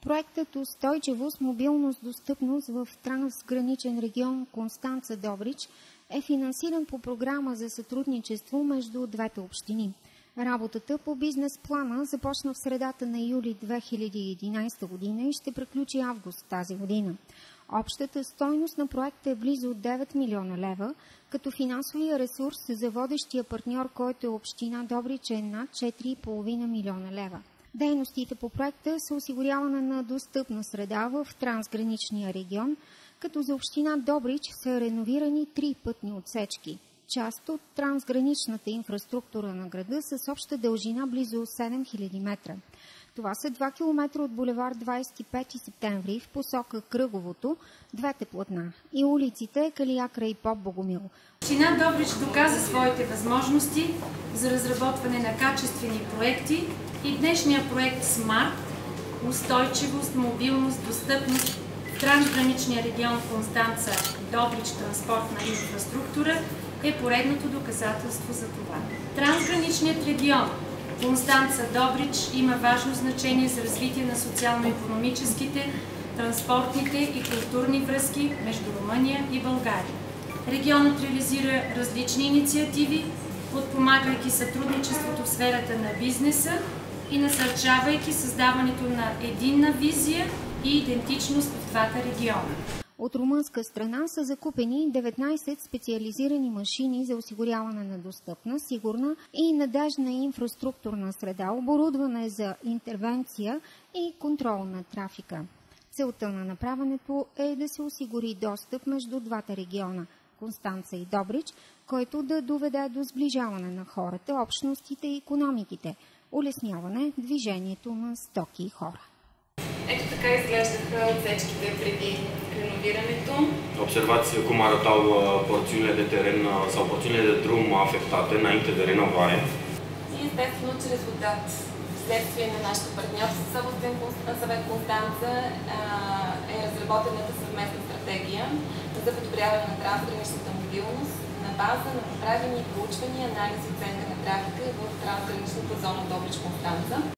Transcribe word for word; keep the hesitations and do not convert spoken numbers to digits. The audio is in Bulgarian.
Проектът „Устойчивост, мобилност, достъпност в трансграничен регион Констанца – Добрич“ е финансиран по програма за сътрудничество между двете общини. Работата по бизнес плана започна в средата на юли две хиляди и единадесета година и ще приключи август тази година. Общата стойност на проекта е близо девет милиона лева, като финансовия ресурс за водещия партньор, който е община Добрич, е над четири и половина милиона лева. Дейностите по проекта са осигуряване на достъпна среда в трансграничния регион, като за община Добрич са реновирани три пътни отсечки. Част от трансграничната инфраструктура на града с обща дължина близо седем хиляди метра. Това са два километра от булевард двадесет и пети септември в посока Кръговото, двете платна, и улиците Калиакра и Поп Богомил. Община Добрич доказа своите възможности за разработване на качествени проекти и днешния проект Смарт – устойчивост, мобилност, достъпност в трансграничния регион Констанца – Добрич транспортна инфраструктура е поредното доказателство за това. Трансграничният регион Констанца – Добрич има важно значение за развитие на социално-икономическите, транспортните и културни връзки между Румъния и България. Регионът реализира различни инициативи, подпомагайки сътрудничеството в сферата на бизнеса и насърчавайки създаването на единна визия и идентичност в двата региона. От румънска страна са закупени деветнадесет специализирани машини за осигуряване на достъпна, сигурна и надеждна инфраструктурна среда, оборудване за интервенция и контрол на трафика. Целта на направенето е да се осигури достъп между двата региона – Констанца и Добрич, който да доведе до сближаване на хората, общностите и икономиките, улесняване движението на стоки и хора. Ето така изглеждаха отсечките преди реновирането. Observați cum arătau porțiunile de teren sau porțiunile de drum afectate înainte de renovare. И естествено, че резултат вследствие на нашето партньорство с областен съвет Констанца е разработената съвместна стратегия за подобряване на трансграничната мобилност на база на направени проучвания, анализ и оценка на трафика в трансграничната зона Добрич Констанца.